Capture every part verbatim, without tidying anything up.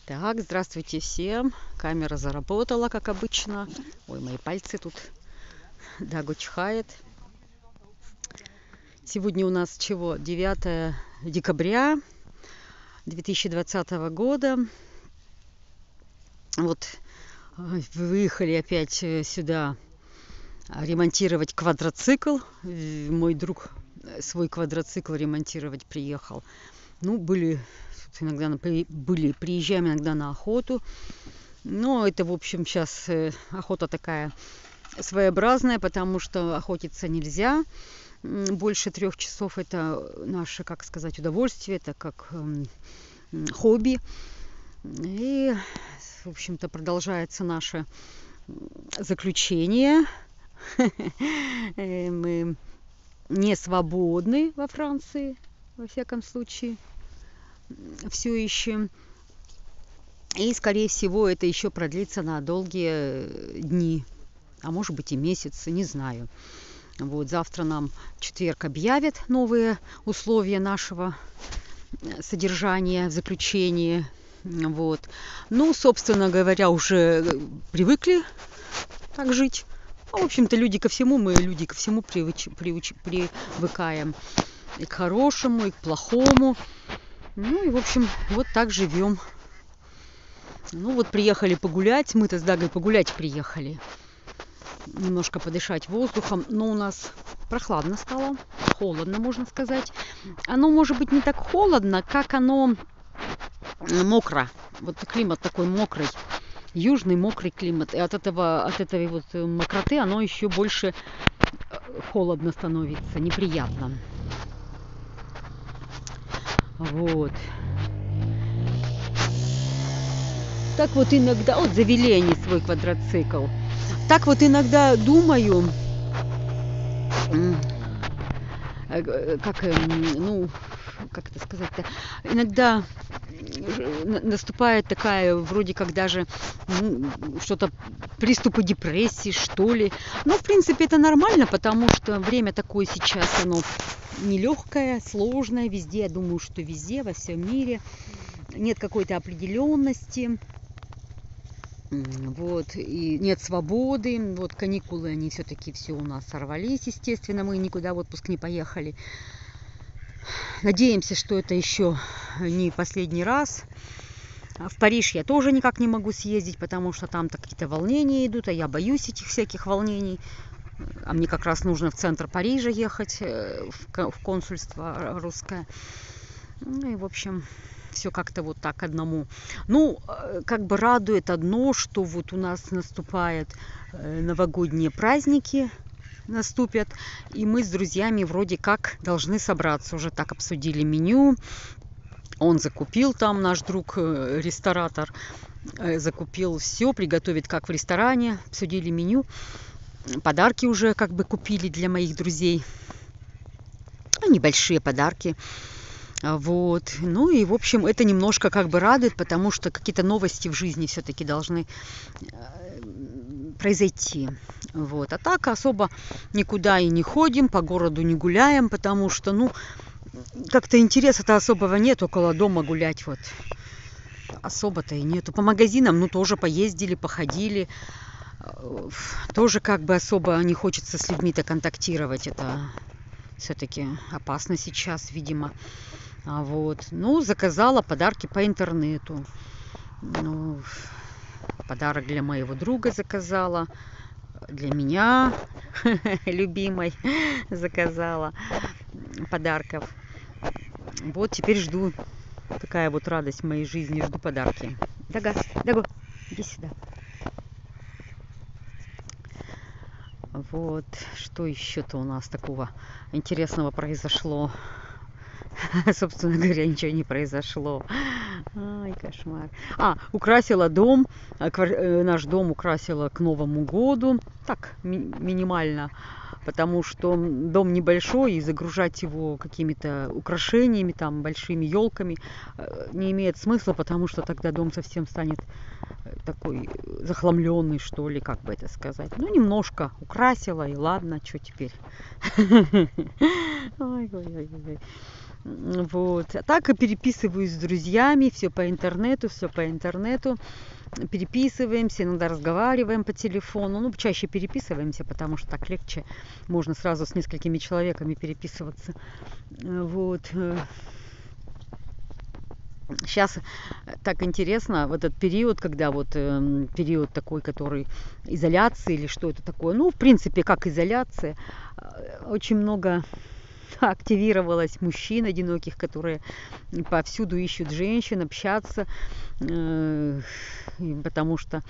Так, здравствуйте всем. Камера заработала, как обычно. Ой, мои пальцы тут. Дагу чихает. Сегодня у нас чего? девятое декабря две тысячи двадцатого года. Вот выехали опять сюда ремонтировать квадроцикл. Мой друг свой квадроцикл ремонтировать приехал. Ну, были иногда были, приезжаем иногда на охоту. Но это, в общем, сейчас охота такая своеобразная, потому что охотиться нельзя больше трех часов. Это наше, как сказать, удовольствие, это как э, хобби. И, в общем-то, продолжается наше заключение. Мы не свободны во Франции, во всяком случае, все еще. И, скорее всего, это еще продлится на долгие дни, а может быть и месяцы, не знаю. Вот, завтра нам в четверг объявят новые условия нашего содержания в заключении. Вот. Ну, собственно говоря, уже привыкли так жить. А, в общем-то, люди ко всему, мы люди ко всему привыч, привыч, привыкаем. И к хорошему, и к плохому. Ну и, в общем, вот так живем. Ну вот приехали погулять. Мы-то с Дагой погулять приехали. Немножко подышать воздухом. Но у нас прохладно стало. Холодно, можно сказать. Оно может быть не так холодно, как оно мокро. Вот климат такой мокрый. Южный мокрый климат. И от этого, от этой вот мокроты оно еще больше холодно становится. Неприятно. Вот. Так вот иногда, вот завели они свой квадроцикл. Так вот иногда думаю, как, ну, как это сказать-то, иногда наступает такая, вроде как даже ну, что-то, приступы депрессии, что ли. Но, в принципе, это нормально, потому что время такое сейчас, оно нелегкое, сложное везде. Я думаю, что везде, во всем мире нет какой-то определенности. Вот, и нет свободы. Вот каникулы, они все-таки все у нас сорвались, естественно, мы никуда в отпуск не поехали. Надеемся, что это еще не последний раз. В Париж я тоже никак не могу съездить, потому что там-то какие-то волнения идут, а я боюсь этих всяких волнений. А мне как раз нужно в центр Парижа ехать, в консульство русское. Ну и, в общем, все как-то вот так одному. Ну, как бы радует одно, что вот у нас наступают новогодние праздники, наступят, и мы с друзьями вроде как должны собраться. Уже так обсудили меню. Он закупил там, наш друг, ресторатор, закупил все, приготовит как в ресторане. Обсудили меню. Подарки уже как бы купили для моих друзей. Небольшие подарки. Вот. Ну и, в общем, это немножко как бы радует, потому что какие-то новости в жизни все-таки должны произойти. Вот. А так особо никуда и не ходим, по городу не гуляем, потому что, ну, как-то интереса-то особого нет около дома гулять. Вот. Особо-то и нету. По магазинам, ну, тоже поездили, походили. Тоже как бы особо не хочется с людьми-то контактировать. Это все-таки опасно сейчас, видимо. А вот. Ну, заказала подарки по интернету. Ну, подарок для моего друга заказала. Для меня, любимой, заказала подарков. Вот теперь жду. Такая вот радость в моей жизни. Жду подарки. Дага, Дага, иди сюда. Вот. Что еще-то у нас такого интересного произошло? Собственно говоря, ничего не произошло. Ай, кошмар. А, украсила дом. Наш дом украсила к Новому году. Так, ми- минимально. Потому что дом небольшой, и загружать его какими-то украшениями, там, большими елками не имеет смысла, потому что тогда дом совсем станет такой захламленный, что ли, как бы это сказать. Ну, немножко украсила, и ладно, что теперь. Ой, ой, ой, ой. Вот. А так и переписываюсь с друзьями, все по интернету, все по интернету. Переписываемся, иногда разговариваем по телефону. Ну, чаще переписываемся, потому что так легче. Можно сразу с несколькими человеками переписываться. Вот. Сейчас так интересно, вот этот период, когда вот э, период такой, который изоляции или что это такое. Ну, в принципе, как изоляция. Очень много активировалось мужчин одиноких, которые повсюду ищут женщин, общаться, э, потому что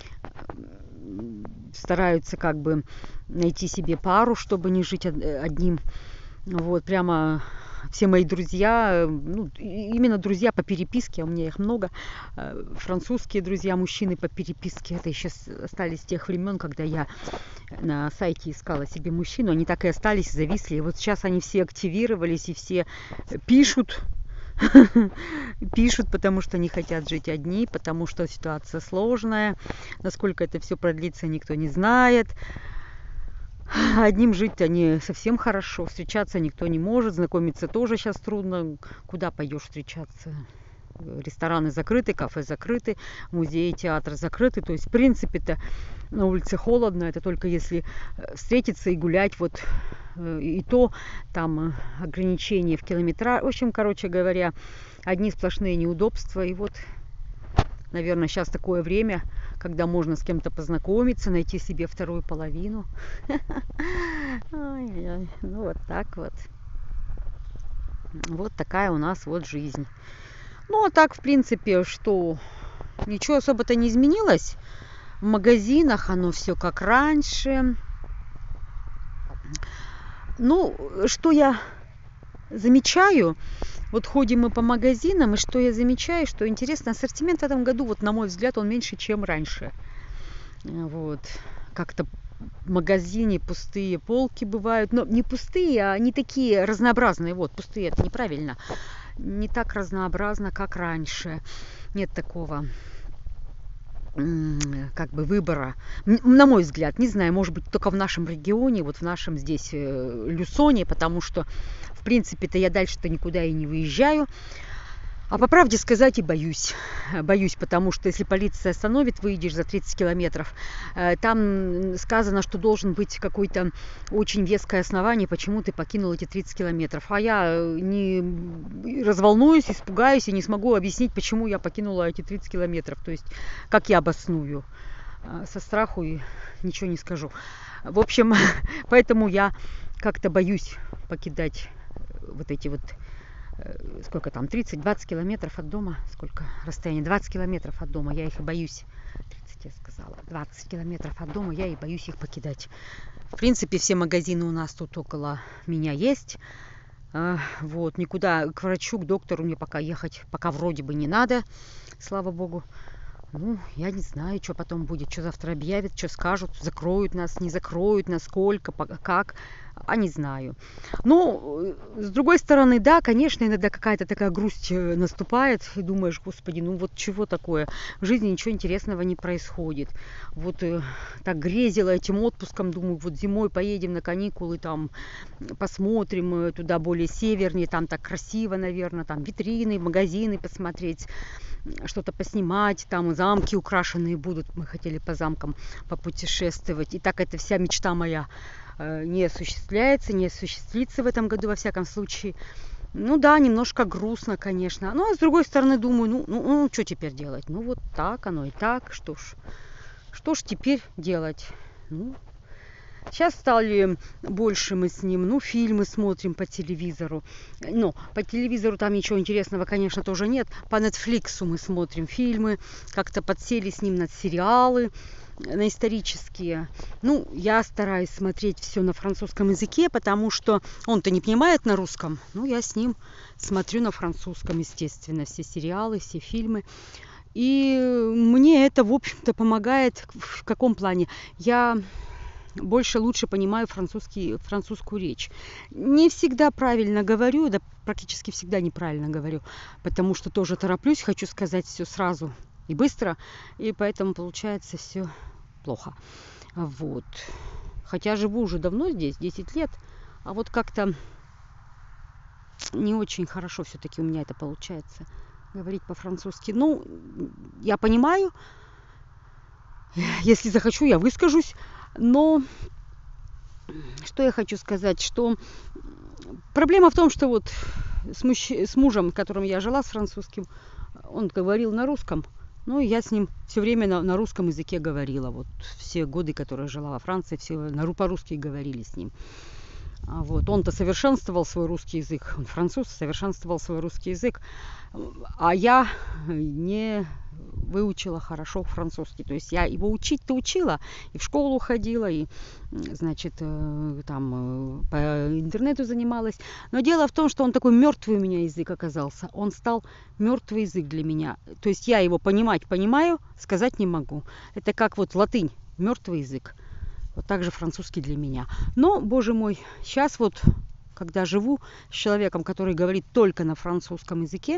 стараются как бы найти себе пару, чтобы не жить одним. Вот, прямо все мои друзья, ну, именно друзья по переписке, у меня их много, французские друзья, мужчины по переписке, это еще остались с тех времен, когда я на сайте искала себе мужчину, они так и остались, зависли, и вот сейчас они все активировались и все пишут, пишут, потому что не хотят жить одни, потому что ситуация сложная, насколько это все продлится, никто не знает. Одним жить-то не совсем хорошо, встречаться никто не может, знакомиться тоже сейчас трудно. Куда пойдешь встречаться? Рестораны закрыты, кафе закрыты, музеи, театры закрыты. То есть, в принципе-то, на улице холодно, это только если встретиться и гулять, вот, и то там ограничения в километраж. В общем, короче говоря, одни сплошные неудобства. И вот, наверное, сейчас такое время, когда можно с кем-то познакомиться, найти себе вторую половину. Ой-ой-ой. Ну вот так вот. Вот такая у нас вот жизнь. Ну а так, в принципе, что ничего особо-то не изменилось. В магазинах оно все как раньше. Ну, что я замечаю, вот ходим мы по магазинам, и что я замечаю, что интересно, ассортимент в этом году, вот на мой взгляд, он меньше, чем раньше. Вот. Как-то в магазине пустые полки бывают, но не пустые, а не такие разнообразные. Вот, пустые, это неправильно. Не так разнообразно, как раньше. Нет такого как бы выбора, на мой взгляд, не знаю, может быть, только в нашем регионе, вот в нашем здесь Люсоне, потому что, в принципе-то, я дальше-то никуда и не выезжаю. А по правде сказать и боюсь. Боюсь, потому что если полиция остановит, выйдешь за тридцать километров, там сказано, что должен быть какое-то очень веское основание, почему ты покинул эти тридцать километров. А я не разволнуюсь, испугаюсь и не смогу объяснить, почему я покинула эти тридцать километров. То есть, как я обосную. Со страху и ничего не скажу. В общем, поэтому я как-то боюсь покидать вот эти вот сколько там, тридцать-двадцать километров от дома, сколько расстояние, двадцать километров от дома, я их и боюсь, тридцать я сказала, двадцать километров от дома, я и боюсь их покидать. В принципе, все магазины у нас тут около меня есть, вот, никуда к врачу, к доктору мне пока ехать, пока вроде бы не надо, слава богу. Ну, я не знаю, что потом будет, что завтра объявят, что скажут, закроют нас, не закроют, насколько, как, а не знаю. Ну, с другой стороны, да, конечно, иногда какая-то такая грусть наступает, и думаешь, господи, ну вот чего такое, в жизни ничего интересного не происходит. Вот э, так грезила этим отпуском, думаю, вот зимой поедем на каникулы, там посмотрим туда более севернее, там так красиво, наверное, там витрины, магазины посмотреть, что-то поснимать, там замки украшенные будут, мы хотели по замкам попутешествовать. И так эта вся мечта моя э, не осуществляется, не осуществится в этом году, во всяком случае. Ну да, немножко грустно, конечно. Ну, а с другой стороны, думаю, ну, ну, ну что теперь делать? Ну, вот так оно и так, что ж, что ж теперь делать? Ну, сейчас стали больше мы с ним, ну, фильмы смотрим по телевизору. Ну, по телевизору там ничего интересного, конечно, тоже нет. По Netflix мы смотрим фильмы, как-то подсели с ним на сериалы, на исторические. Ну, я стараюсь смотреть все на французском языке, потому что он-то не понимает на русском. Ну, я с ним смотрю на французском, естественно, все сериалы, все фильмы. И мне это, в общем-то, помогает. В каком плане? Я больше лучше понимаю французский, французскую речь. Не всегда правильно говорю, да практически всегда неправильно говорю, потому что тоже тороплюсь, хочу сказать все сразу и быстро, и поэтому получается все плохо. Вот. Хотя живу уже давно здесь, десять лет, а вот как-то не очень хорошо все-таки у меня это получается говорить по-французски. Ну, я понимаю, если захочу, я выскажусь, но что я хочу сказать, что проблема в том, что вот с, мужч... с мужем, с которым я жила, с французским, он говорил на русском, ну и я с ним все время на, на русском языке говорила. Вот все годы, которые жила во Франции, все на, по-русски говорили с ним. А вот. Он-то совершенствовал свой русский язык, он француз, совершенствовал свой русский язык, а я не выучила хорошо французский. То есть я его учить-то учила, и в школу ходила, и, значит, там по интернету занималась. Но дело в том, что он такой мертвый у меня язык оказался. Он стал мертвый язык для меня. То есть я его понимать понимаю, сказать не могу. Это как вот латынь, мертвый язык. Вот так же французский для меня. Но, боже мой, сейчас вот, когда живу с человеком, который говорит только на французском языке,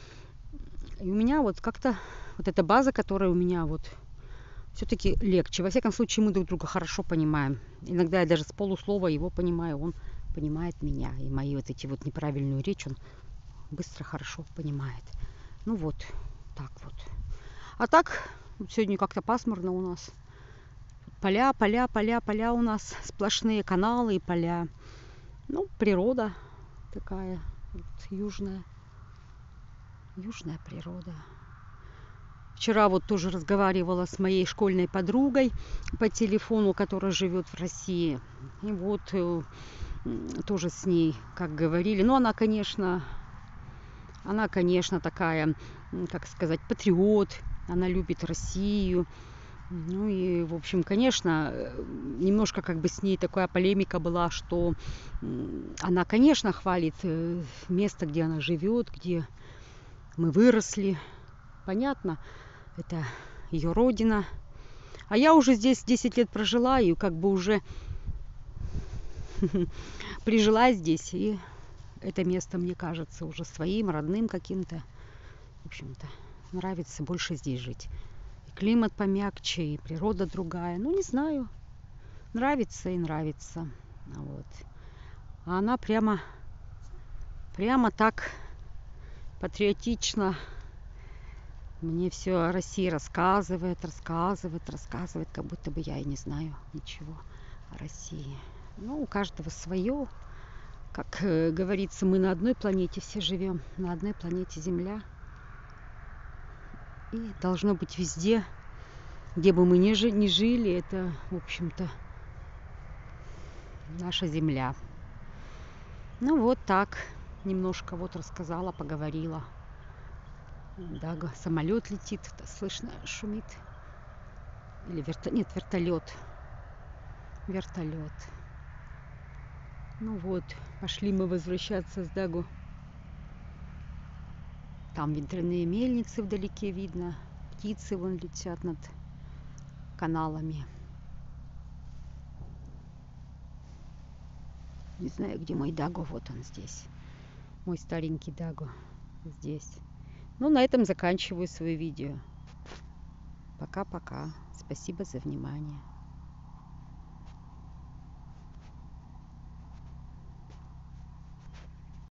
и у меня вот как-то вот эта база, которая у меня вот все-таки легче. Во всяком случае, мы друг друга хорошо понимаем. Иногда я даже с полуслова его понимаю, он понимает меня. И мои вот эти вот неправильную речь он быстро, хорошо понимает. Ну вот, так вот. А так, сегодня как-то пасмурно у нас. Поля, поля, поля, поля у нас, сплошные каналы и поля. Ну, природа такая вот, южная, южная природа. Вчера вот тоже разговаривала с моей школьной подругой по телефону, которая живет в России. И вот э, тоже с ней, как говорили, ну, она, конечно, она, конечно, такая, как сказать, патриот, она любит Россию. Ну и, в общем, конечно, немножко как бы с ней такая полемика была, что она, конечно, хвалит место, где она живет, где мы выросли. Понятно, это ее родина. А я уже здесь десять лет прожила и как бы уже прижилась здесь. И это место мне кажется уже своим, родным каким-то. В общем-то, нравится больше здесь жить. Климат помягче, и природа другая. Ну, не знаю. Нравится и нравится. Вот. А она прямо, прямо так патриотично мне все о России рассказывает, рассказывает, рассказывает, как будто бы я и не знаю ничего о России. Ну, у каждого свое. Как э, говорится, мы на одной планете все живем, на одной планете Земля. И должно быть везде, где бы мы ни жили, ни жили, это, в общем-то, наша земля. Ну вот так, немножко вот рассказала, поговорила. Да, самолет летит, слышно, шумит. Или верто... Нет, вертолет. Вертолет. Ну вот, пошли мы возвращаться с Дагу. Там ветряные мельницы вдалеке видно. Птицы вон летят над каналами. Не знаю, где мой Даго. Вот он здесь. Мой старенький Даго здесь. Ну, на этом заканчиваю свое видео. Пока-пока. Спасибо за внимание.